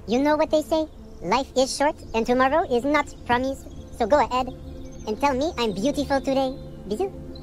You know what they say? Life is short and tomorrow is not promised. So go ahead and tell me I'm beautiful today. Bisous.